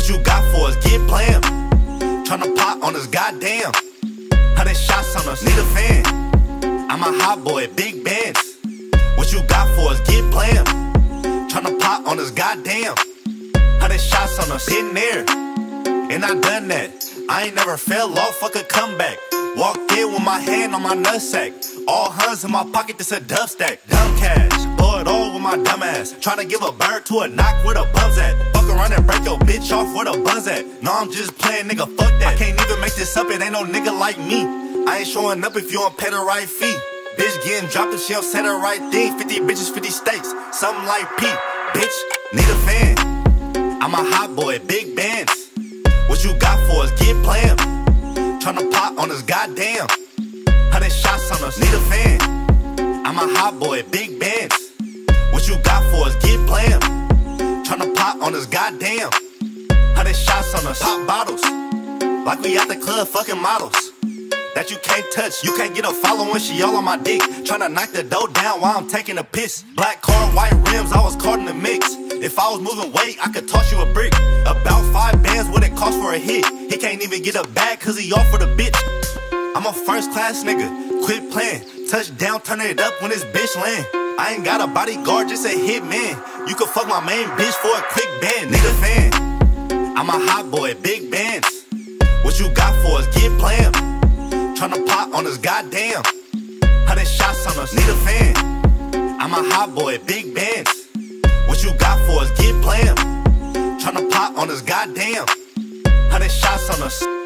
What you got for us? Get blam. Tryna pop on us, goddamn. 100 shots on us, need a fan. I'm a hot boy, big bands. What you got for us? Get blam. Tryna pop on us, goddamn. 100 shots on us, been there, and I done that. I ain't never fell off, fuck a comeback. Walked in with my hand on my nutsack. All hunts in my pocket, this a dub stack. Dumb cash, blow it all with my dumb ass. Tryna give a bird to a knock where the bums at. Fuck around and break your bitch off where the buns at. No, I'm just playing, nigga, fuck that. I can't even make this up, it ain't no nigga like me. I ain't showing up if you don't pay the right fee. Bitch getting dropped if she don't say the right thing. 50 bitches, 50 steaks, something like P. Bitch, need a fan. I'm a hot boy, big bands. What you got for us? Get blam. Tryna pop on us, goddamn. 100 shots on us, need a fan. I'm a hot boy, big bands. What you got for us? Get blam. Tryna pop on us, goddamn. 100 shots on us, pop bottles. Like we at the club, fucking models. That you can't touch, you can't get a follow when she all on my dick. Tryna knock the dough down while I'm taking a piss. Black car, white rims, I was caught in the mix. If I was moving weight, I could toss you a brick. About 5 bands, what it cost for a hit. He can't even get a bag cause he off for the bitch. I'm a first class nigga, quit playing. Touchdown, turn it up when this bitch land. I ain't got a bodyguard, just a hitman. You can fuck my main bitch for a quick band, nigga fan. I'm a hot boy, big bands. What you got for us? Get blam. Tryna pop on us, goddamn. 100 shots on us, need a fan. I'm a hot boy, big bands. What you got for us? Get blam. Tryna pop on us, goddamn. 100 shots on us.